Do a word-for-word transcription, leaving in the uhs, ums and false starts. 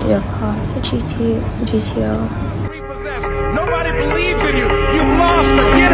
your car. It's a G T, G T R. Nobody believes in you. You've lost again.